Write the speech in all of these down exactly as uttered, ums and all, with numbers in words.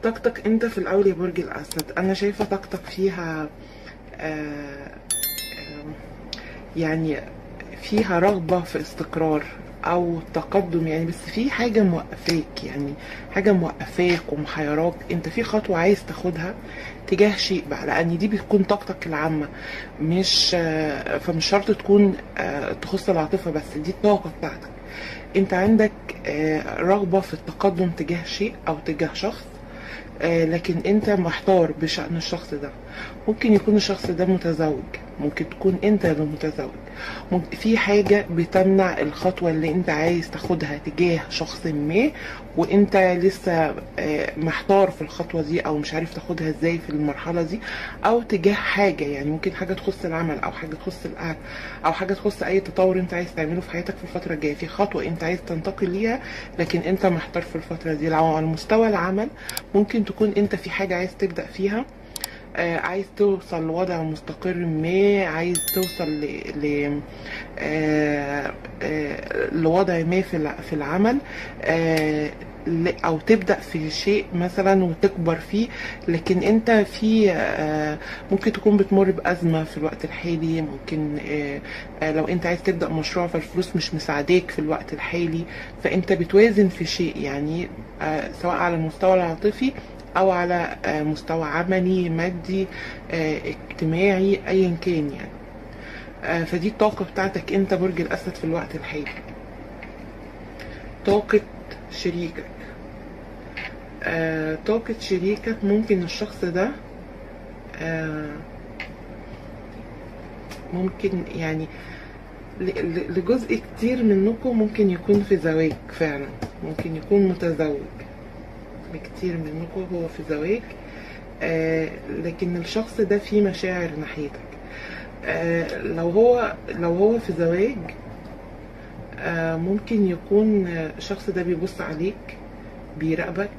طاقتك انت في الاول يا برج الاسد، انا شايفه طاقتك فيها آه آه يعني فيها رغبه في استقرار او تقدم يعني، بس في حاجه موقفاك، يعني حاجه موقفاك ومحيراك، انت في خطوه عايز تاخدها تجاه شيء بقى، لان دي بتكون طاقتك العامه، مش آه فمش شرط تكون آه تخص العاطفه بس، دي الطاقه بتاعتك. انت عندك آه رغبه في التقدم تجاه شيء او تجاه شخص، آه لكن انت محتار بشأن الشخص ده. ممكن يكون الشخص ده متزوج، ممكن تكون انت اللي متزوج، ممكن في حاجة بتمنع الخطوة اللي انت عايز تاخدها تجاه شخص ما، وانت لسه آه محتار في الخطوة دي او مش عارف تاخدها ازاي في المرحلة دي، او تجاه حاجة يعني ممكن حاجة تخص العمل او حاجة تخص الاهل او حاجة تخص اي تطور انت عايز تعمله في حياتك في الفترة الجاية، في خطوة انت عايز تنتقل ليها لكن انت محتار في الفترة دي. لو على مستوى العمل ممكن تكون انت في حاجة عايز تبدأ فيها، آه عايز توصل لوضع مستقر ما، عايز توصل ل, ل... آه آه لوضع ما في في العمل، آه او تبدا في شيء مثلا وتكبر فيه، لكن انت في آه ممكن تكون بتمر بازمه في الوقت الحالي، ممكن آه آه لو انت عايز تبدا مشروع فالفلوس مش مساعداك في الوقت الحالي، فانت بتوازن في شيء يعني آه سواء على المستوى العاطفي او على آه مستوى عملي مادي آه اجتماعي ايا كان يعني. آه فدي الطاقه بتاعتك انت برج الاسد في الوقت الحالي. طاقه شريكك، آه، طاقة شريكك ممكن الشخص ده آه، ممكن يعني لجزء كتير منكم ممكن يكون في زواج فعلا، ممكن يكون متزوج، لكتير منكم هو في زواج، آه، لكن الشخص ده فيه مشاعر ناحيتك. آه، لو هو لو هو في زواج آه، ممكن يكون الشخص ده بيبص عليك، بيراقبك،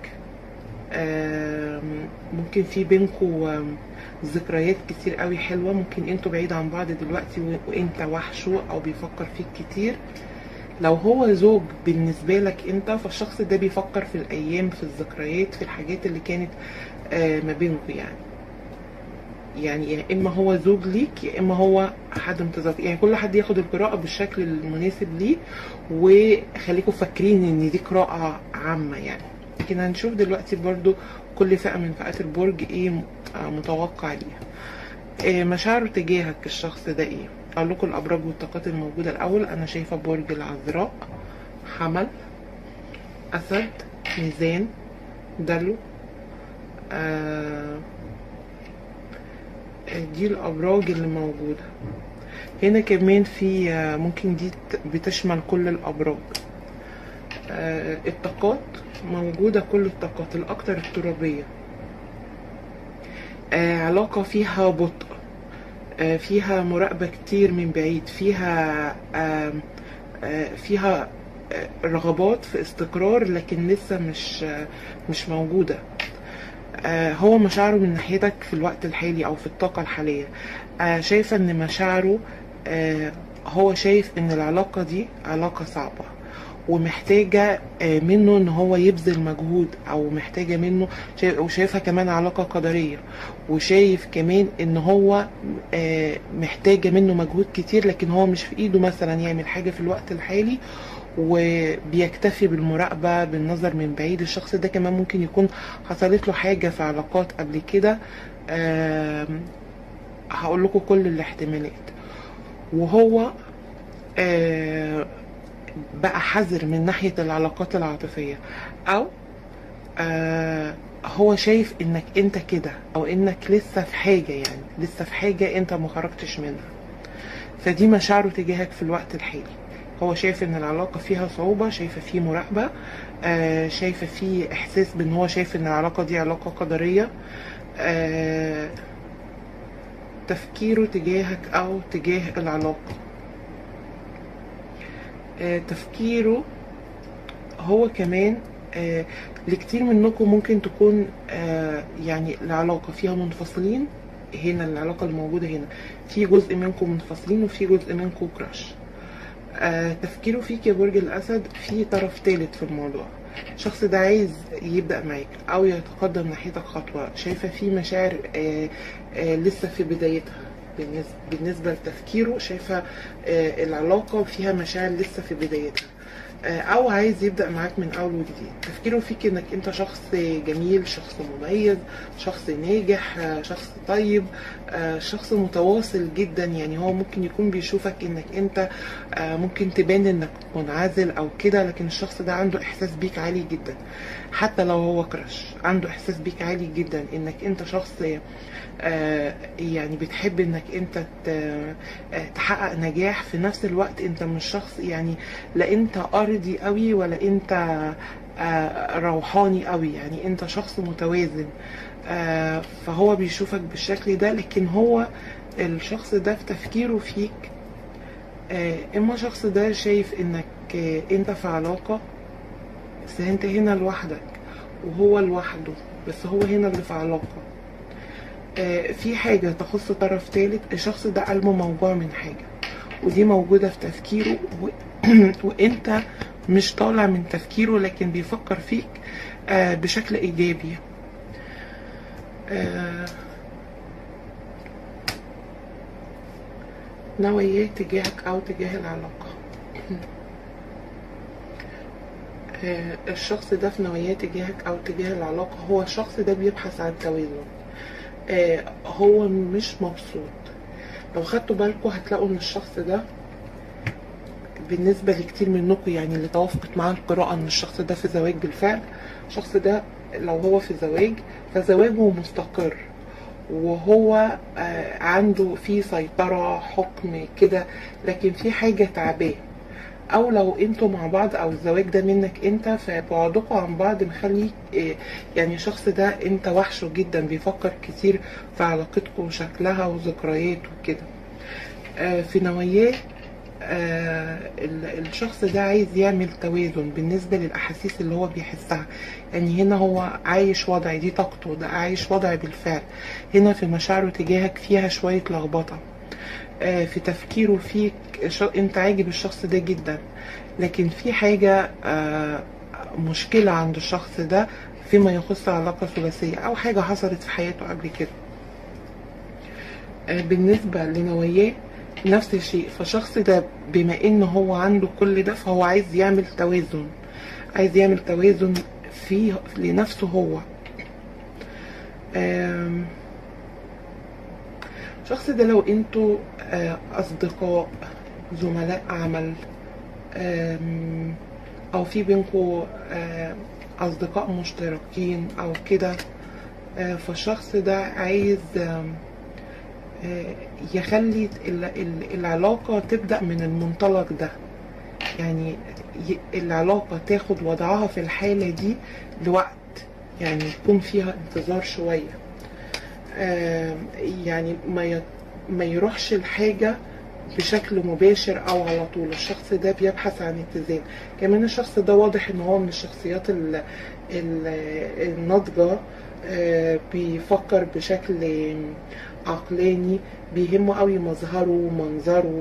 ممكن في بينكوا ذكريات كتير قوي حلوة، ممكن انتوا بعيد عن بعض دلوقتي وانت وحشه او بيفكر فيك كتير. لو هو زوج بالنسبة لك انت، فالشخص ده بيفكر في الايام، في الذكريات، في الحاجات اللي كانت ما بينكوا يعني يعني يا اما هو زوج ليك يا اما هو حد متزوج، يعني كل حد ياخد القراءة بالشكل المناسب ليه، وخليكم فاكرين ان دي قراءة عامة يعني. لكن هنشوف دلوقتي برضو كل فئة من فئات البرج ايه متوقع ليها. مشاعره تجاهك الشخص ده ايه؟ اقول لكم الابراج والطاقات الموجودة الاول. انا شايفة برج العذراء، حمل، اسد، ميزان، دلو، آه دي الابراج اللي موجودة هنا. كمان في ممكن دي بتشمل كل الابراج. آه الطاقات موجودة، كل الطاقات الأكثر الترابية، آه علاقة فيها بطء، آه فيها مراقبة كتير من بعيد، فيها آه آه فيها آه رغبات في استقرار لكن لسه مش آه مش موجودة. آه هو مشاعره من ناحيتك في الوقت الحالي أو في الطاقة الحالية، آه شايفة إن مشاعره آه هو شايف إن العلاقة دي علاقة صعبة ومحتاجة منه ان هو يبذل مجهود، او محتاجة منه وشايفها كمان علاقة قدرية، وشايف كمان ان هو محتاجة منه مجهود كتير، لكن هو مش في ايده مثلا يعمل حاجة في الوقت الحالي وبيكتفي بالمراقبة بالنظر من بعيد. الشخص ده كمان ممكن يكون حصلت له حاجة في علاقات قبل كده، هقول لكم كل الاحتمالات، وهو بقى حذر من ناحية العلاقات العاطفية، او آه هو شايف انك انت كده، او انك لسه في حاجة، يعني لسه في حاجة انت ما خرجتش منها. فدي مشاعره تجاهك في الوقت الحالي. هو شايف ان العلاقة فيها صعوبة، شايفة فيه مراقبة، آه شايفة فيه احساس بان هو شايف ان العلاقة دي علاقة قدرية. آه تفكيره تجاهك او تجاه العلاقة، آه تفكيره هو كمان آه لكتير منكم ممكن تكون آه يعني العلاقة فيها منفصلين. هنا العلاقة الموجودة هنا في جزء منكم منفصلين وفي جزء منكم كراش. آه تفكيره فيك يا برج الأسد في طرف ثالث في الموضوع، الشخص ده عايز يبدأ معاك او يتقدم ناحيتك خطوة. شايفة في مشاعر آه آه لسه في بدايتها بالنسبة, بالنسبة لتفكيره. شايفة آه العلاقة فيها مشاعر لسه في بدايتها، او عايز يبدأ معاك من اول وجديد. تفكيره فيك انك انت شخص جميل، شخص مميز، شخص ناجح، شخص طيب، شخص متواصل جدا. يعني هو ممكن يكون بيشوفك انك انت ممكن تبان انك منعزل او كده، لكن الشخص ده عنده احساس بيك عالي جدا. حتى لو هو كرش عنده احساس بيك عالي جدا، انك انت شخص آه يعني بتحب انك انت آه تحقق نجاح. في نفس الوقت انت مش شخص يعني لا انت ارضي قوي ولا انت آه روحاني قوي، يعني انت شخص متوازن. آه فهو بيشوفك بالشكل ده، لكن هو الشخص ده في تفكيره فيك آه اما الشخص ده شايف انك آه انت في علاقة بس انت هنا لوحدك وهو لوحده، بس هو هنا اللي في علاقة. في حاجة تخص طرف ثالث، الشخص ده قلبه موجوع من حاجة ودي موجودة في تفكيره و... وانت مش طالع من تفكيره، لكن بيفكر فيك بشكل ايجابي. نواياه تجاهك او تجاه العلاقة. الشخص ده في نواياه تجاهك او تجاه العلاقة، هو الشخص ده بيبحث عن توازن. آه هو مش مبسوط. لو خدتوا بالكم هتلاقوا ان الشخص ده بالنسبة لكتير منكم، يعني اللي توافقت معاه القراءة ان الشخص ده في زواج بالفعل، الشخص ده لو هو في زواج فزواجه مستقر وهو آه عنده فيه سيطرة حكم كده، لكن في حاجة تعباه. او لو انتوا مع بعض او الزواج ده منك انت، فبعدكم عن بعض مخلي يعني الشخص ده انت وحشه جدا، بيفكر كتير في علاقتكم وشكلها وذكريات وكده. في نواياه الشخص ده عايز يعمل توازن بالنسبة للأحاسيس اللي هو بيحسها. يعني هنا هو عايش وضع، دي طاقته، ده عايش وضع بالفعل. هنا في مشاعره تجاهك فيها شوية لخبطة. في تفكيره فيك انت عاجب الشخص ده جدا، لكن في حاجة مشكلة عند الشخص ده فيما يخص علاقة ثلاثية او حاجة حصلت في حياته قبل كده. بالنسبة لنواياه نفس الشيء. فالشخص ده بما ان هو عنده كل ده فهو عايز يعمل توازن، عايز يعمل توازن فيه لنفسه هو. الشخص ده لو انتوا اصدقاء، زملاء عمل، او في بينكم اصدقاء مشتركين او كده، فالشخص ده عايز يخلي العلاقة تبدأ من المنطلق ده. يعني العلاقة تاخد وضعها في الحالة دي لوقت، يعني يكون فيها انتظار شوية. يعني ما ما يروحش الحاجة بشكل مباشر او على طول. الشخص ده بيبحث عن اتزان. كمان الشخص ده واضح ان هو من الشخصيات الناضجة، بيفكر بشكل عقلاني، بيهمه قوي مظهره ومنظره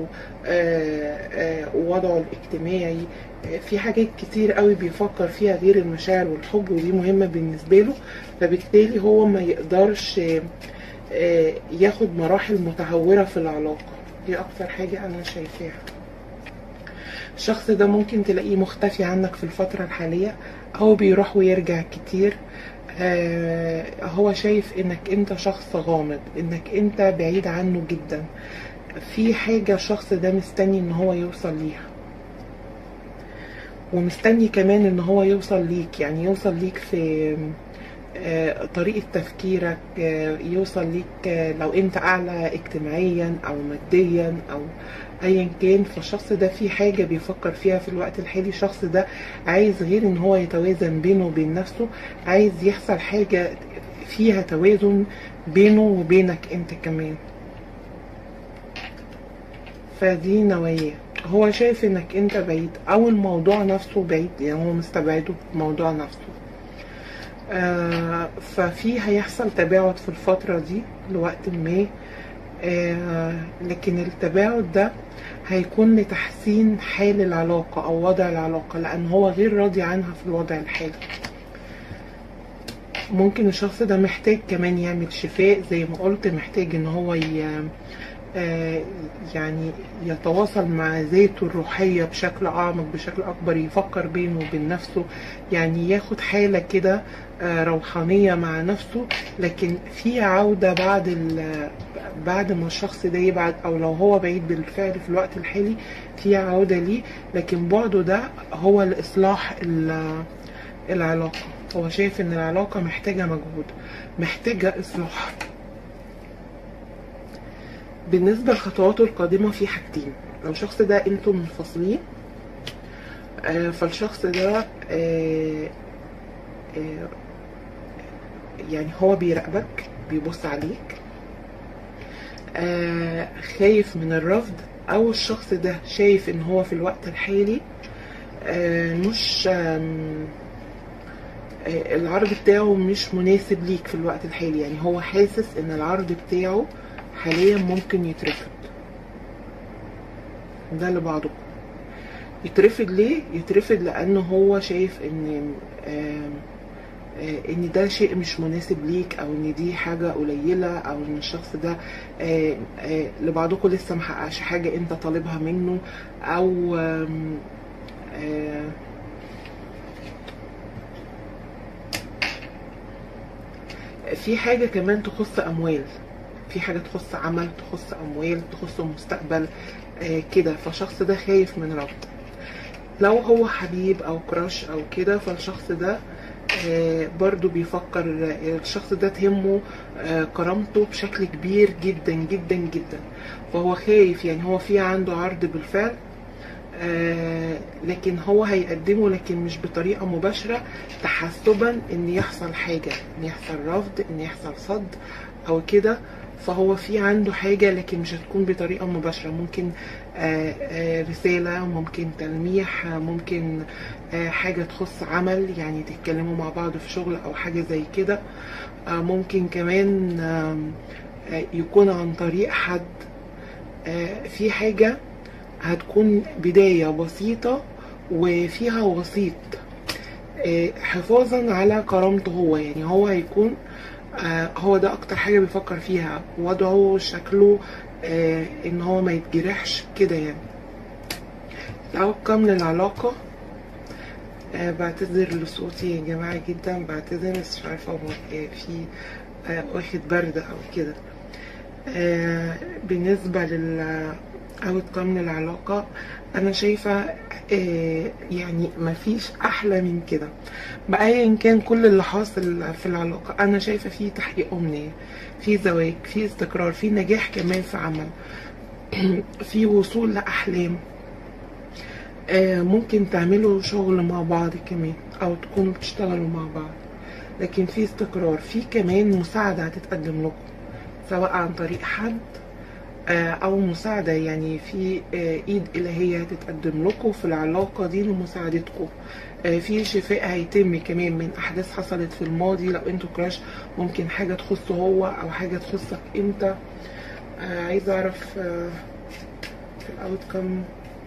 ووضعه الاجتماعي. في حاجات كتير قوي بيفكر فيها غير المشاعر والحب، ودي مهمة بالنسبة له. فبالتالي هو ما يقدرش ياخد مراحل متهورة في العلاقة. دي اكتر حاجة انا شايفاها. الشخص ده ممكن تلاقيه مختفي عنك في الفترة الحالية او بيروح ويرجع كتير. آه هو شايف انك انت شخص غامض، انك انت بعيد عنه جدا. في حاجة الشخص ده مستني ان هو يوصل ليها، ومستني كمان ان هو يوصل ليك. يعني يوصل ليك في آه طريقة تفكيرك، آه يوصل ليك آه لو انت اعلى اجتماعيا او ماديا او ايا كان. فالشخص ده في حاجة بيفكر فيها في الوقت الحالي. الشخص ده عايز غير ان هو يتوازن بينه وبين نفسه، عايز يحصل حاجة فيها توازن بينه وبينك انت كمان. فدي نواياه. هو شايف انك انت بعيد او الموضوع نفسه بعيد، يعني هو مستبعده الموضوع نفسه. آه ففي هيحصل تباعد في الفترة دي لوقت ما. آه لكن التباعد ده هيكون لتحسين حال العلاقة او وضع العلاقة، لان هو غير راضي عنها في الوضع الحالي. ممكن الشخص ده محتاج كمان يعمل شفاء زي ما قلت، محتاج ان هو ي... آه يعني يتواصل مع ذاته الروحية بشكل أعمق، بشكل أكبر، يفكر بينه وبين نفسه، يعني ياخد حالة كده آه روحانية مع نفسه. لكن في عودة بعد بعد ما الشخص ده يبعد، أو لو هو بعيد بالفعل في الوقت الحالي في عودة ليه، لكن بعده ده هو لإصلاح العلاقة. هو شايف إن العلاقة محتاجة مجهود، محتاجة إصلاح. بالنسبة لخطواته القادمة في حاجتين. لو الشخص ده انتم منفصلين آه فالشخص ده آه آه يعني هو بيراقبك، بيبص عليك، آه خايف من الرفض، او الشخص ده شايف ان هو في الوقت الحالي آه مش آه العرض بتاعه مش مناسب ليك في الوقت الحالي. يعني هو حاسس ان العرض بتاعه حاليا ممكن يترفض. ده لبعضكم. يترفض ليه؟ يترفض لانه هو شايف ان آه آه ان ده شيء مش مناسب ليك، او ان دي حاجة قليلة، او ان الشخص ده آه آه لبعضكم لسه محققش حاجة انت طالبها منه، او آه آه في حاجة كمان تخص اموال، في حاجة تخص عمل، تخص اموال، تخص مستقبل آه كده. فالشخص ده خايف من رفض. لو هو حبيب او كراش او كده، فالشخص ده آه برضو بيفكر، الشخص ده تهمه آه كرامته بشكل كبير جدا جدا جدا. فهو خايف، يعني هو في عنده عرض بالفعل آه لكن هو هيقدمه، لكن مش بطريقة مباشرة، تحسبا ان يحصل حاجة، ان يحصل رفض، ان يحصل صد او كده. فهو في عنده حاجة لكن مش هتكون بطريقة مباشرة. ممكن آآ آآ رسالة، ممكن تلميح، ممكن حاجة تخص عمل، يعني تتكلموا مع بعض في شغل او حاجة زي كده. ممكن كمان يكون عن طريق حد. في حاجة هتكون بداية بسيطة وفيها وسيط حفاظا على كرامته هو. يعني هو هيكون آه هو ده اكتر حاجة بيفكر فيها، وضعه، شكله، آه ان هو ما يتجرحش كده. يعني الأوتكم للعلاقة آه بعتذر لصوتي يا جماعة جدا، بعتذر، بس مش عارفة هو في آه واخد برد او كده. آه بالنسبة للأوتكم للعلاقة انا شايفة آه يعني مفيش احلى من كده. بأيا كان كل اللي حاصل في العلاقة، انا شايفة فيه تحقيق امنية، في زواج، في استقرار، في نجاح كمان في عمل، في وصول لأحلام، آه ممكن تعملوا شغل مع بعض كمان، او تكونوا بتشتغلوا مع بعض، لكن في استقرار. في كمان مساعدة هتتقدم لكم، سواء عن طريق حد او مساعدة، يعني في ايد الهية هتتقدم لكم في العلاقة دي لمساعدتكم. في شفاء هيتم كمان من احداث حصلت في الماضي. لو انتوا كراش، ممكن حاجة تخصه هو او حاجة تخصك انت. عايزة اعرف في الاوتكم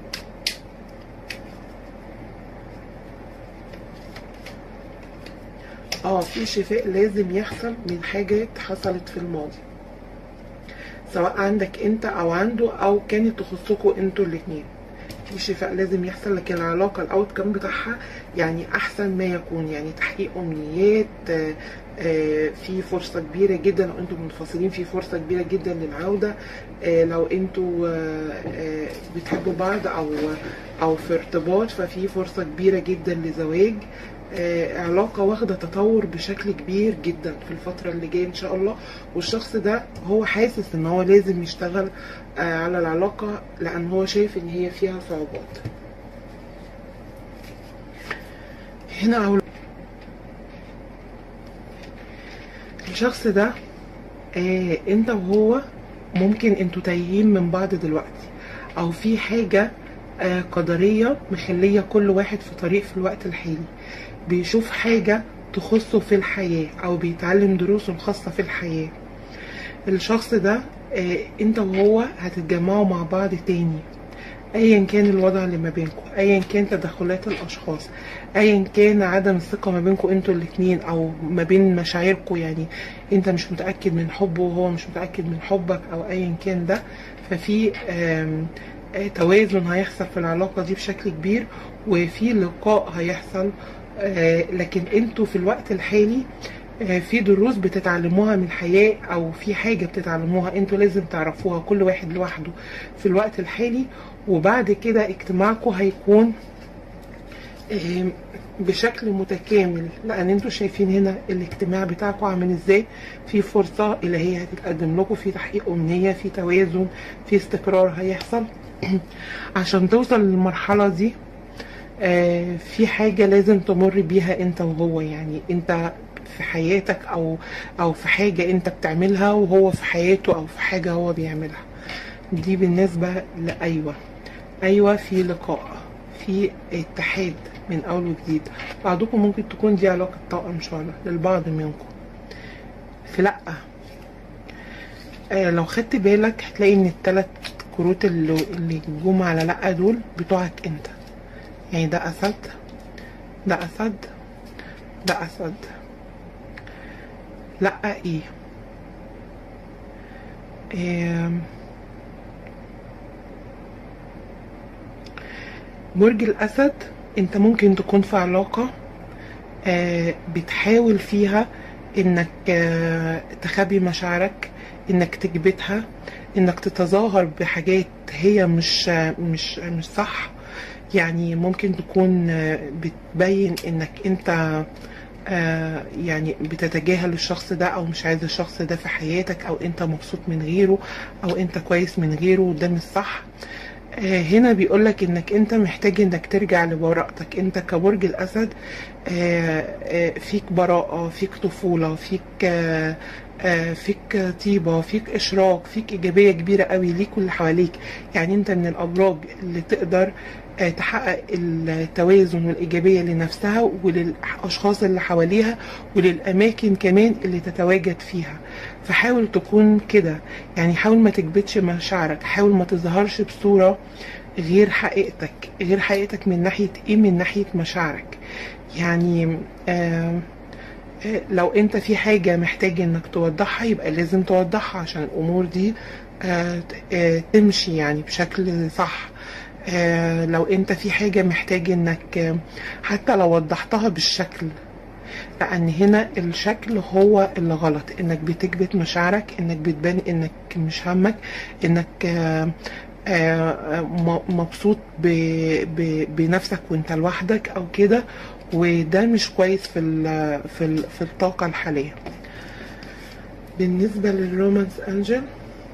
اه في شفاء لازم يحصل من حاجات حصلت في الماضي، سواء عندك انت او عنده، او كانت تخصكوا انتوا الاتنين. في شفاء لازم يحصل، لكن العلاقة الاوتكم بتاعها يعني احسن ما يكون، يعني تحقيق امنيات. آآ آآ في فرصة كبيرة جدا لو انتوا منفصلين، في فرصة كبيرة جدا للعودة. لو انتوا بتحبوا بعض او او في ارتباط، ففي فرصة كبيرة جدا لزواج. آه علاقة واخدة تطور بشكل كبير جدا في الفترة اللي جاية ان شاء الله. والشخص ده هو حاسس ان هو لازم يشتغل آه على العلاقة، لان هو شايف ان هي فيها صعوبات. هنا أول الشخص ده آه انت وهو ممكن انتوا تايهين من بعض دلوقتي، او في حاجة آه قدرية مخلية كل واحد في طريق في الوقت الحالي، بيشوف حاجة تخصه في الحياة، او بيتعلم دروسه الخاصة في الحياة. الشخص ده آه انت وهو هتتجمعوا مع بعض تاني، ايا كان الوضع اللي ما بينكم، ايا كان تدخلات الاشخاص، ايا كان عدم الثقه ما بينكم انتوا الاتنين او ما بين مشاعركم، يعني انت مش متاكد من حبه وهو مش متاكد من حبك او ايا كان ده، ففي آم، آه، توازن هيحصل في العلاقه دي بشكل كبير، وفي لقاء هيحصل. آه، لكن انتوا في الوقت الحالي آه، في دروس بتتعلموها من الحياة، او في حاجة بتتعلموها انتوا لازم تعرفوها كل واحد لوحده في الوقت الحالي. وبعد كده اجتماعكم هيكون آه، بشكل متكامل، لان انتوا شايفين هنا الاجتماع بتاعكم عامل ازاي. في فرصة الهية هتتقدم لكم، في تحقيق امنية، في توازن، في استقرار هيحصل. عشان توصل للمرحلة دي آه، في حاجة لازم تمر بيها انت وهو، يعني انت في حياتك او او في حاجة انت بتعملها وهو في حياته او في حاجة هو بيعملها. دي بالنسبة لأيوة. ايوه في لقاء، في اتحاد من اول وجديد. بعضكم ممكن تكون دي علاقة توأم شعلة للبعض منكم. في لأ آه لو خدت بالك هتلاقي ان التلات كروت اللي اللي جم على لأ دول بتوعك انت، يعني ده أسد، ده أسد، ده أسد. لأ ايه, إيه برج الأسد، انت ممكن تكون في علاقة آه بتحاول فيها انك آه تخبي مشاعرك، انك تكبتها، انك تتظاهر بحاجات هي مش آه مش مش صح. يعني ممكن تكون آه بتبين انك انت آه يعني بتتجاهل الشخص ده او مش عايز الشخص ده في حياتك، او انت مبسوط من غيره، او انت كويس من غيره، وده مش صح. آه هنا بيقولك انك انت محتاج انك ترجع لبراءتك. انت كبرج الاسد آه آه فيك براءة، فيك طفولة، فيك آه آه فيك طيبة، فيك اشراق، فيك ايجابية كبيرة قوي ليك واللي حواليك. يعني انت من الابراج اللي تقدر آه تحقق التوازن والايجابية لنفسها وللاشخاص اللي حواليها وللاماكن كمان اللي تتواجد فيها. فحاول تكون كده، يعني حاول ما تكبتش مشاعرك، حاول ما تظهرش بصورة غير حقيقتك. غير حقيقتك من ناحية ايه؟ من ناحية مشاعرك. يعني آه آه لو انت في حاجة محتاج انك توضحها يبقى لازم توضحها عشان الامور دي آه آه تمشي يعني بشكل صح. آه لو انت في حاجة محتاج انك آه حتى لو وضحتها بالشكل، لان هنا الشكل هو اللي غلط، انك بتكبت مشاعرك، انك بتبان انك مش همك، انك آه آه مبسوط بنفسك وانت لوحدك او كده، وده مش كويس في ال في ال في الطاقة الحالية. بالنسبة للرومانس انجل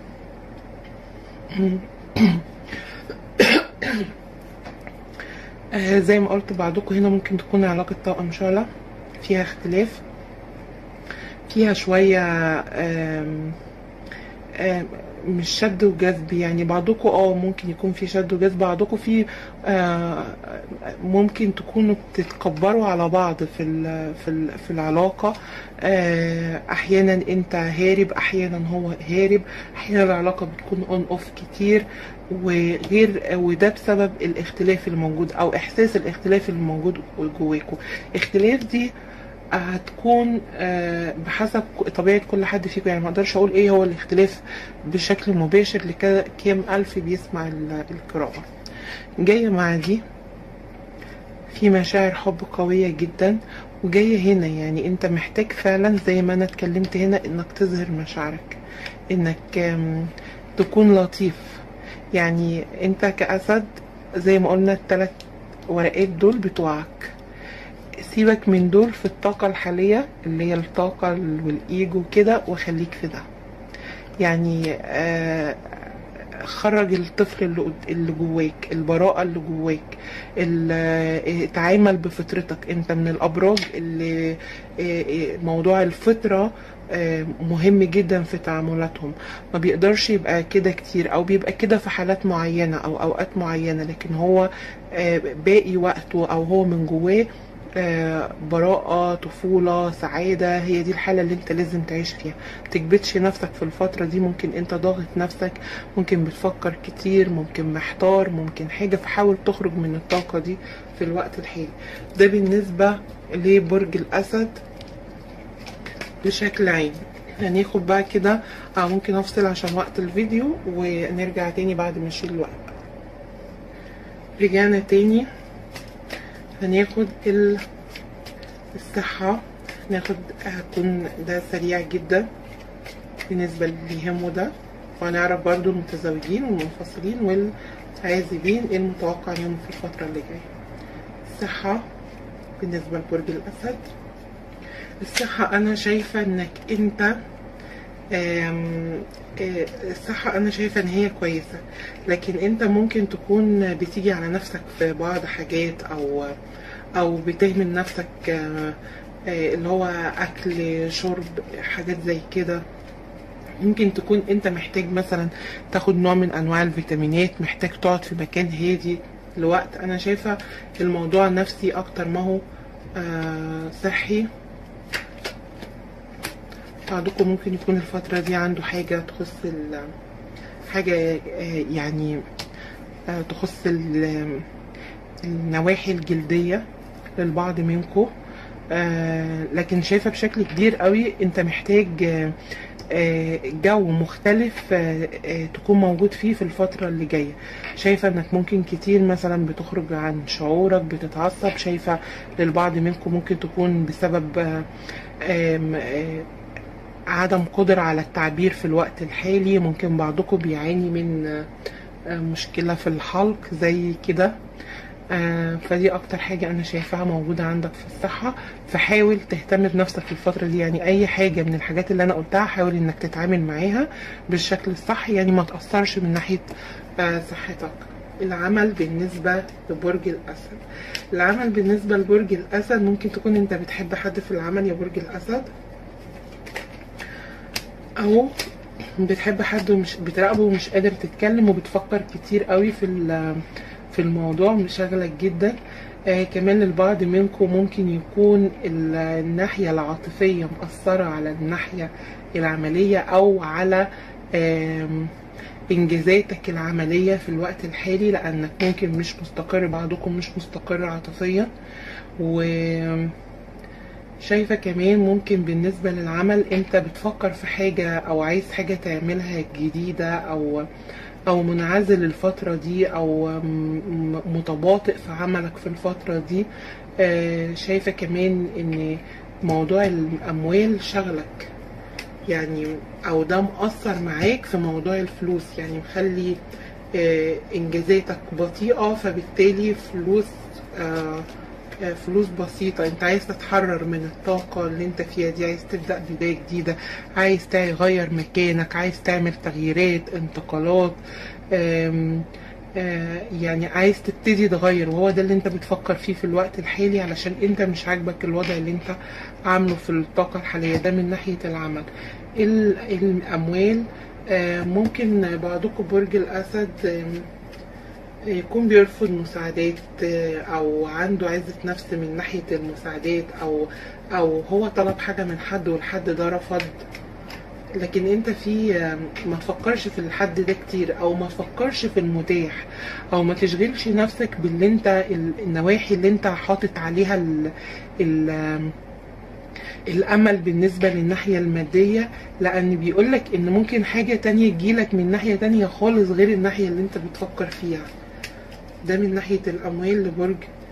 آه زي ما قلت بعضكم هنا ممكن تكون علاقة توأم شعلة فيها اختلاف، فيها شوية آم آم مش شد وجذب. يعني بعضكم اه ممكن يكون في شد وجذب، بعضكم في آه ممكن تكونوا بتتكبروا على بعض في ال في ال في العلاقة. آه احيانا انت هارب، احيانا هو هارب، احيانا العلاقة بتكون اون اوف كتير، وغير وده بسبب الاختلاف اللي موجود او احساس الاختلاف اللي موجود جواكم. اختلاف دي هتكون بحسب طبيعة كل حد فيكم، يعني ما اقدرش اقول ايه هو الاختلاف بشكل مباشر لكام الف بيسمع القراءة. جاية مع دي في مشاعر حب قوية جدا، وجاية هنا يعني انت محتاج فعلا زي ما انا اتكلمت هنا انك تظهر مشاعرك، انك تكون لطيف. يعني انت كأسد زي ما قلنا الثلاث ورقات دول بتوعك، سيبك من دول في الطاقة الحالية اللي هي الطاقة والإيجو كده، وخليك في ده. يعني آه خرج الطفل اللي اللي جواك، البراءة اللي جواك، اتعامل بفطرتك. انت من الأبراج اللي موضوع الفطرة مهم جدا في تعاملاتهم، ما بيقدرش يبقى كده كتير او بيبقى كده في حالات معينة او اوقات معينة، لكن هو باقي وقته او هو من جواه آه براءة، طفولة، سعادة. هي دي الحالة اللي انت لازم تعيش فيها. متكبتش نفسك في الفترة دي، ممكن انت ضاغط نفسك، ممكن بتفكر كتير، ممكن محتار، ممكن حاجة، فحاول تخرج من الطاقة دي في الوقت الحالي. ده بالنسبة لبرج الأسد بشكل عام. هناخد بقى كده، اه ممكن افصل عشان وقت الفيديو ونرجع تاني بعد ما اشيل الوقت. رجعنا تاني، هناخد الصحة. ناخد هتكون ده سريع جدا بالنسبة اللي يهمه ده، وهنعرف برضو المتزوجين والمنفصلين والعازبين ايه المتوقع لهم في الفترة اللي جاية. الصحة بالنسبة لبرج الأسد، الصحة أنا شايفة إنك أنت آم، آه، الصحة أنا شايفة إن هي كويسة، لكن أنت ممكن تكون بتيجي على نفسك في بعض حاجات، أو أو بتهمل نفسك، آه، آه، اللي هو أكل، شرب، حاجات زي كده. ممكن تكون أنت محتاج مثلا تاخد نوع من أنواع الفيتامينات، محتاج تقعد في مكان هادي لوقت. أنا شايفة الموضوع نفسي أكتر ما هو آه، صحي. بعضكم ممكن يكون الفترة دي عنده حاجة تخص ال حاجة آه، يعني آه، تخص ال- النواحي الجلدية للبعض منكم. آه، لكن شايفة بشكل كبير قوي انت محتاج آه، آه، جو مختلف آه، آه، تكون موجود فيه في الفترة اللي جاية. شايفة انك ممكن كتير مثلا بتخرج عن شعورك، بتتعصب. شايفة للبعض منكم ممكن تكون بسبب آه، آم، آه، عدم قدرة على التعبير في الوقت الحالي. ممكن بعضكم بيعاني من آه، مشكلة في الحلق زي كده. آه، فدي اكتر حاجة انا شايفاها موجودة عندك في الصحة. فحاول تهتم بنفسك في الفترة دي، يعني اي حاجة من الحاجات اللي انا قلتها حاول انك تتعامل معاها بالشكل الصح، يعني ما تأثرش من ناحية آه، صحتك. العمل بالنسبة لبرج الأسد، العمل بالنسبة لبرج الأسد ممكن تكون انت بتحب حد في العمل يا برج الأسد، او بتحب حد ومش بتراقبه ومش قادر تتكلم، وبتفكر كتير قوي في في الموضوع، مشغلك جدا. آه كمان البعض منكم ممكن يكون الناحية العاطفية مأثرة على الناحية العملية، او على آه انجازاتك العملية في الوقت الحالي، لانك ممكن مش مستقر، بعضكم مش مستقر عاطفيا. و شايفة كمان ممكن بالنسبة للعمل انت بتفكر في حاجة او عايز حاجة تعملها جديدة، او او منعزل الفترة دي، او متباطئ في عملك في الفترة دي. شايفة كمان ان موضوع الاموال شغلك، يعني او ده مؤثر معاك في موضوع الفلوس، يعني مخلي انجازاتك بطيئة، فبالتالي فلوس فلوس بسيطة. انت عايز تتحرر من الطاقة اللي انت فيها دي، عايز تبدأ بداية جديدة، عايز تغير مكانك، عايز تعمل تغييرات، انتقالات، آم آم يعني عايز تبتدي تغير، وهو ده اللي انت بتفكر فيه في الوقت الحالي، علشان انت مش عاجبك الوضع اللي انت عامله في الطاقة الحالية. ده من ناحية العمل. الأموال، ممكن بعضكم برج الأسد يكون بيرفض مساعدات، او عنده عزة نفس من ناحية المساعدات، او او هو طلب حاجة من حد والحد ده رفض. لكن انت في ما تفكرش في الحد ده كتير، او ما تفكرش في المتاح، او ما تشغلش نفسك باللي انت النواحي اللي انت حاطط عليها ال ال الامل بالنسبة للناحية المادية، لان بيقولك ان ممكن حاجة تانية تجيلك من ناحية تانية خالص غير الناحية اللي انت بتفكر فيها. ده من ناحية الأموال لبرج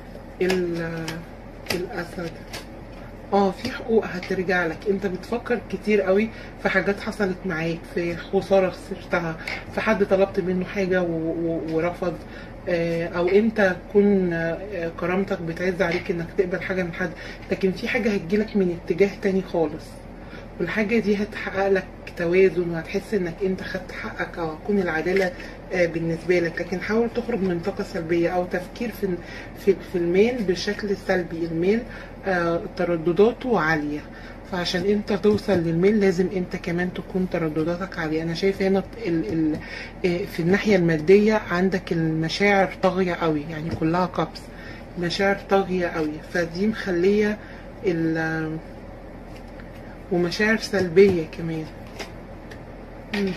الأسد. اه في حقوق هترجع لك، انت بتفكر كتير قوي في حاجات حصلت معاك، في خسارة خسرتها، في حد طلبت منه حاجة ورفض، او انت تكون كرامتك بتعز عليك انك تقبل حاجة من حد، لكن في حاجة هتجيلك من اتجاه تاني خالص، والحاجة دي هتحقق لك توازن، وهتحس انك انت خدت حقك، او هتكون العدالة بالنسبة لك. لكن حاول تخرج من طاقة سلبية او تفكير في في, في المال بشكل سلبي. المال تردداته عالية، فعشان انت توصل للمال لازم انت كمان تكون تردداتك عالية. انا شايفه هنا ال ال في الناحية المادية عندك المشاعر طاغية قوي، يعني كلها كبس، مشاعر طاغية قوي، فدي مخلية ال ومشاعر سلبية كمان. مم.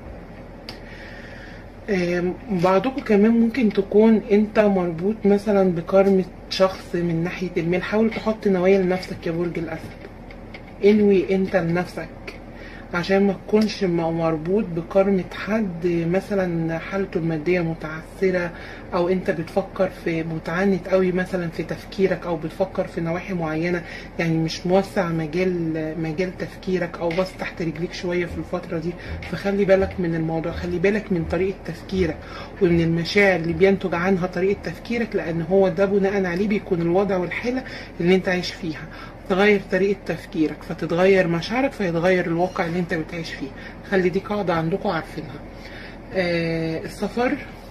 آم، بعضكم كمان ممكن تكون انت مربوط مثلا بكرمة شخص من ناحية المال. حاول تحط نوايا لنفسك يا برج الأسد، انوي انت لنفسك عشان ما تكونش م- مربوط بكرمة حد مثلا حالته المادية متعثرة، او انت بتفكر في متعنت قوي مثلا في تفكيرك، او بتفكر في نواحي معينة، يعني مش موسع مجال مجال تفكيرك، او بس تحت رجليك شوية في الفترة دي. فخلي بالك من الموضوع، خلي بالك من طريقة تفكيرك ومن المشاعر اللي بينتج عنها طريقة تفكيرك، لان هو ده بناء عليه بيكون الوضع والحالة اللي انت عايش فيها. تغير طريقة تفكيرك فتتغير مشاعرك، فيتغير الواقع اللي انت بتعيش فيه. خلي دي قاعدة عندكم عارفينها. آه السفر،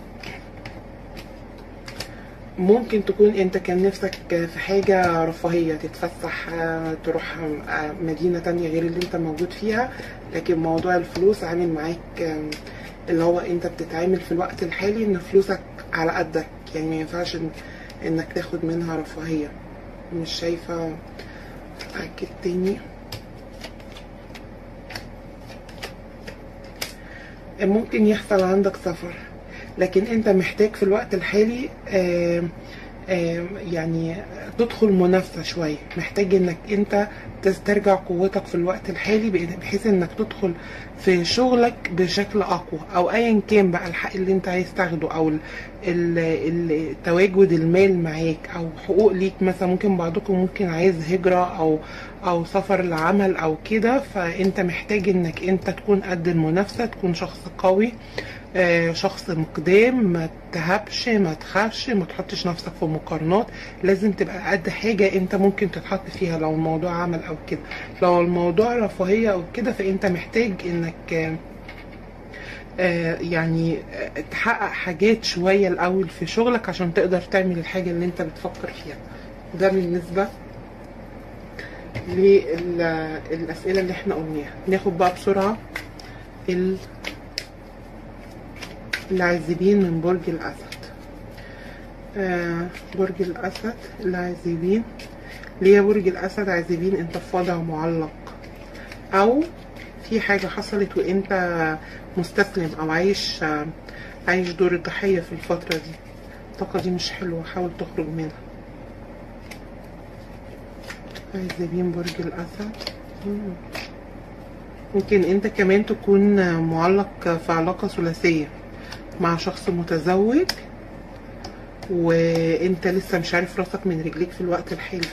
ممكن تكون انت كان نفسك في حاجة رفاهية، تتفسح، آه، تروح آه، مدينة تانية غير اللي انت موجود فيها، لكن موضوع الفلوس عامل معاك آه، اللي هو انت بتتعامل في الوقت الحالي ان فلوسك على قدك، يعني ما ينفعش إن- انك تاخد منها رفاهية. مش شايفة. أكد تاني. ممكن يحصل عندك سفر، لكن انت محتاج في الوقت الحالي آم، آم، يعني تدخل منافسة شوية. محتاج انك انت تسترجع قوتك في الوقت الحالي، بحيث انك تدخل في شغلك بشكل اقوى، او ايا كان بقى الحق اللي انت عايز تاخده، او ال- ال- ال- تواجد المال معاك، او حقوق ليك. مثلا ممكن بعضكم ممكن عايز هجرة او او سفر لعمل او كده، فانت محتاج انك انت تكون قد المنافسة، تكون شخص قوي، آه، شخص مقدام، ما تهبش، ما تخافش، ما تحطش نفسك في مقارنات. لازم تبقى قد حاجة انت ممكن تتحط فيها لو الموضوع عمل او كده. لو الموضوع رفاهية او كده، فانت محتاج انك آه، آه، يعني آه، تحقق حاجات شوية الاول في شغلك عشان تقدر تعمل الحاجة اللي انت بتفكر فيها. ده بالنسبة للأسئلة اللي احنا قلناها. ناخد بقى بسرعة ال- العازبين من برج الأسد. آه، برج الأسد العازبين. ليه يا برج الأسد عازبين؟ انت في وضع معلق، أو في حاجة حصلت وانت مستسلم، أو عايش آه، عايش دور الضحية في الفترة دي. الطاقة دي مش حلوة، حاول تخرج منها. عازبين برج الأسد. مم. ممكن انت كمان تكون معلق في علاقة ثلاثية مع شخص متزوج، وانت لسه مش عارف راسك من رجليك في الوقت الحالي.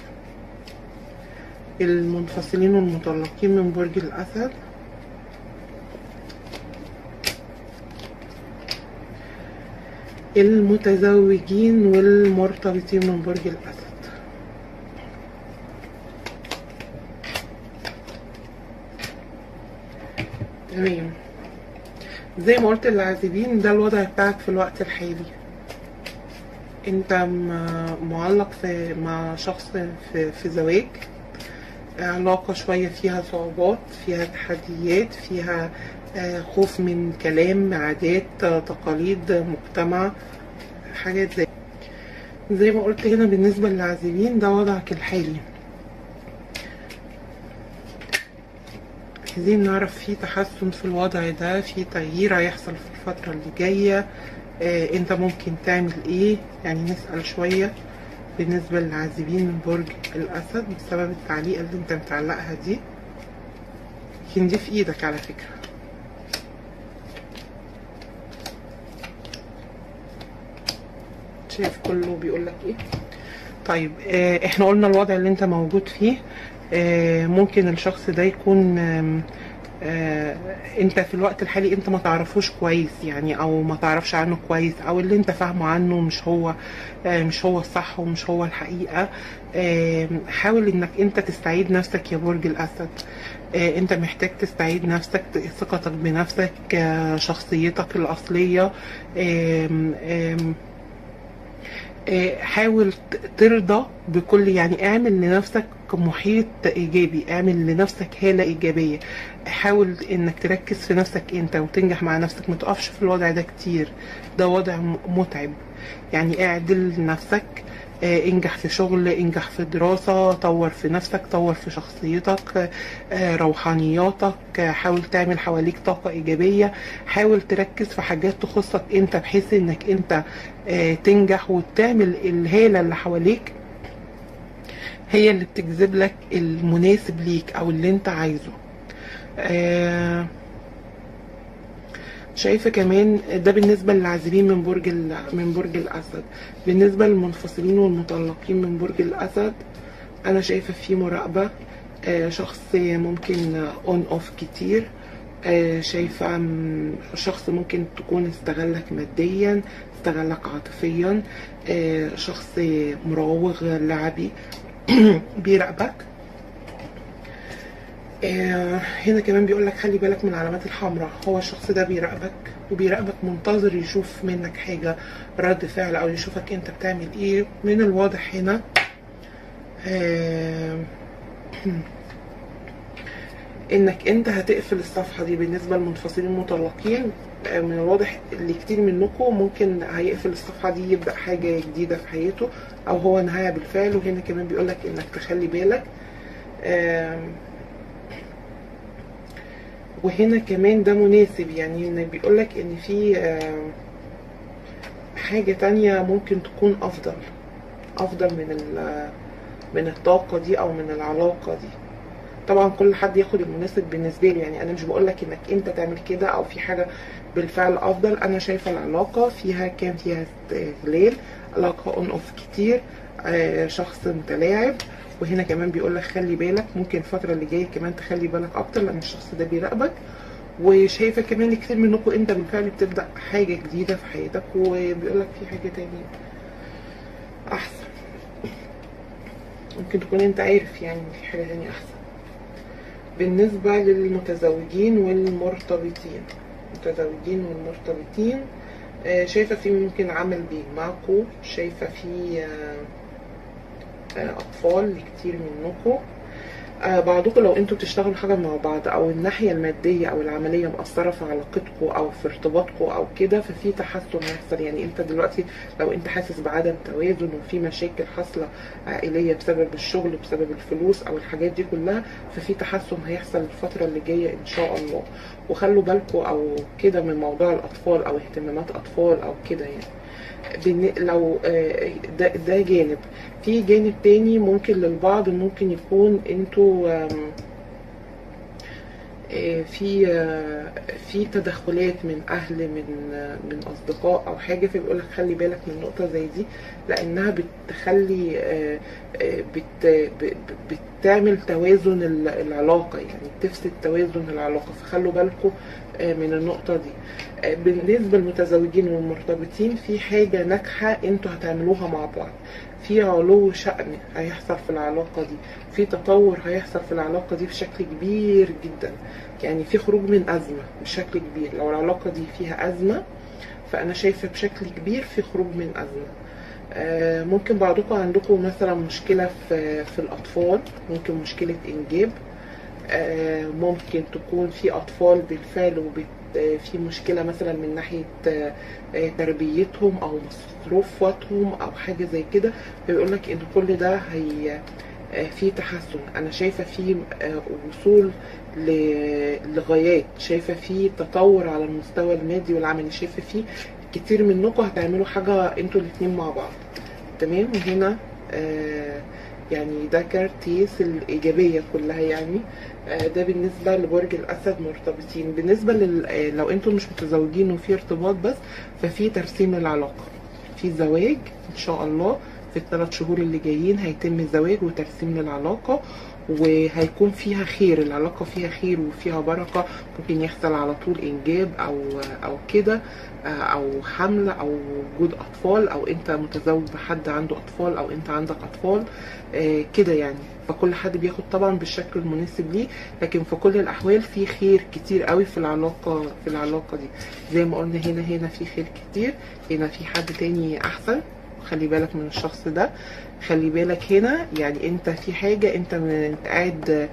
المنفصلين والمطلقين من برج الأسد. المتزوجين والمرتبطين من برج الأسد. تمام. زي ما قلت العازبين ده الوضع بتاعك في الوقت الحالي. انت م- معلق في مع شخص في, في زواج، علاقة شوية فيها صعوبات، فيها تحديات، فيها آه، خوف من كلام، عادات، آه، تقاليد، مجتمع، حاجات زي زي ما قلت هنا. بالنسبة للعازبين ده وضعك الحالي. عايزين نعرف في تحسن في الوضع ده، في تغيير هيحصل في الفترة اللي جاية. آه انت ممكن تعمل ايه؟ يعني نسأل شوية بالنسبة للعازبين من برج الأسد بسبب التعليقة اللي انت متعلقها دي. لكن دي في ايدك على فكرة. شايف كله بيقولك ايه؟ طيب آه احنا قلنا الوضع اللي انت موجود فيه. آه ممكن الشخص ده يكون آم، آه انت في الوقت الحالي انت ما تعرفوش كويس، يعني او ما تعرفش عنه كويس، او اللي انت فاهمه عنه مش هو آه مش هو الصح ومش هو الحقيقة. آه حاول انك انت تستعيد نفسك يا برج الاسد. آه انت محتاج تستعيد نفسك، ثقتك بنفسك، آه شخصيتك الاصلية. آم آم آه، حاول ت- ترضى بكل، يعني اعمل لنفسك محيط ايجابي، اعمل لنفسك هالة ايجابية. حاول انك تركز في نفسك انت وتنجح مع نفسك، ما تقفش في الوضع ده كتير. ده وضع م- متعب. يعني اعدل نفسك، آه، انجح في شغل، انجح في دراسة، طور في نفسك، طور في شخصيتك، آه، روحانياتك، آه، حاول تعمل حواليك طاقة ايجابية، حاول تركز في حاجات تخصك انت بحيث انك انت آه، تنجح وتعمل الهالة اللي حواليك هي اللي بتجذب لك المناسب ليك او اللي انت عايزه. آه، شايفة كمان ده بالنسبة للعازبين من برج من برج الأسد. بالنسبة للمنفصلين والمطلقين من برج الأسد، أنا شايفة في مراقبة، آه، شخص ممكن اون اوف كتير، آه، شايفة شخص ممكن تكون استغلك ماديا، استغلك عاطفيا، آه، شخص مراوغ لعبي بيراقبك. آه، هنا كمان بيقول لك خلي بالك من العلامات الحمراء. هو الشخص ده بيراقبك وبيراقبك منتظر يشوف منك حاجة، رد فعل، او يشوفك انت بتعمل ايه. من الواضح هنا آه انك انت هتقفل الصفحة دي. بالنسبة للمنفصلين المطلقين، آه من الواضح اللي كتير منكم ممكن هيقفل الصفحة دي، يبدأ حاجة جديدة في حياته، او هو نهاية بالفعل. وهنا كمان بيقولك انك تخلي بالك. آه وهنا كمان ده مناسب، يعني ان بيقولك ان في حاجة تانية ممكن تكون افضل افضل من من الطاقة دي او من العلاقة دي. طبعا كل حد ياخد المناسب بالنسبة له، يعني انا مش بقولك انك انت تعمل كده او في حاجة بالفعل افضل. انا شايفة العلاقة فيها كان فيها استغلال، علاقة اون اوف كتير، شخص متلاعب. وهنا كمان بيقول لك خلي بالك، ممكن الفترة اللي جاية كمان تخلي بالك اكتر لان الشخص ده بيراقبك. وشايفة كمان كتير منكم انت بالفعل بتبدأ حاجة جديدة في حياتك، وبيقول لك في حاجة تانية احسن، ممكن تكون انت عارف يعني في حاجة تانية احسن. بالنسبة للمتزوجين والمرتبطين، المتزوجين والمرتبطين شايفة في ممكن عمل بيجمعكم، شايفة في اطفال لكتير منكم. آه بعضكم لو انتوا بتشتغلوا حاجه مع بعض، او الناحيه الماديه او العمليه مأثره في علاقتكم او في ارتباطكم او كده، ففي تحسن هيحصل. يعني انت دلوقتي لو انت حاسس بعدم توازن وفي مشاكل حاصله عائليه بسبب الشغل، بسبب الفلوس او الحاجات دي كلها، ففي تحسن هيحصل الفتره اللي جايه ان شاء الله. وخلوا بالكم او كده من موضوع الاطفال او اهتمامات اطفال او كده. يعني لو ده, ده جانب. في جانب تاني ممكن للبعض ممكن يكون انتوا في في تدخلات من اهل، من من اصدقاء او حاجه، فبيقول لك خلي بالك من نقطه زي دي، لانها بتخلي بت بتعمل توازن العلاقه، يعني بتفسد توازن العلاقه، فخلوا بالكم من النقطه دي. بالنسبه للمتزوجين والمرتبطين، في حاجه ناجحه انتوا هتعملوها مع بعض، في علو شأن هيحصل في العلاقة دي، في تطور هيحصل في العلاقة دي بشكل كبير جدا. يعني في خروج من أزمة بشكل كبير. لو العلاقة دي فيها أزمة، فأنا شايفة بشكل كبير في خروج من أزمة. آه ممكن بعضكم عندكم مثلا مشكلة في, في الأطفال، ممكن مشكلة إنجاب، آه ممكن تكون في أطفال بالفعل وبت في مشكلة مثلا من ناحية تربيتهم او مصروفاتهم او حاجة زي كده. فبيقول لك ان كل ده هي في تحسن. انا شايفة في وصول لغايات، شايفة في تطور على المستوى المادي والعملي، شايفة في كتير منكم هتعملوا حاجة انتوا الاتنين مع بعض. تمام. وهنا آه يعني ده كارتيس الإيجابية كلها. يعني ده بالنسبة لبرج الأسد مرتبطين. بالنسبة لل... لو انتم مش متزوجين وفي ارتباط بس، ففي ترسيم العلاقة، في زواج إن شاء الله في الثلاث شهور اللي جايين، هيتم زواج وترسيم للعلاقة، وهيكون فيها خير، العلاقة فيها خير وفيها بركة. ممكن يحصل على طول إنجاب أو أو كده، أو حمل أو وجود أطفال، أو أنت متزوج بحد عنده أطفال، أو أنت عندك أطفال آه كده يعني. فكل حد بياخد طبعا بالشكل المناسب ليه، لكن في كل الأحوال في خير كتير قوي في العلاقة في العلاقة دي. زي ما قلنا هنا هنا في خير كتير، هنا في حد تاني أحسن، خلي بالك من الشخص ده. خلي بالك هنا يعني انت في حاجة انت قاعد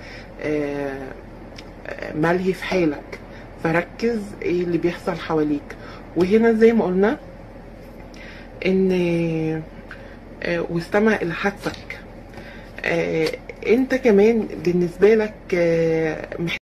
ملهي في حالك، فركز ايه اللي بيحصل حواليك. وهنا زي ما قلنا ان آه، واستمع الى حدسك. آه، انت كمان بالنسبه لك آه، محتاج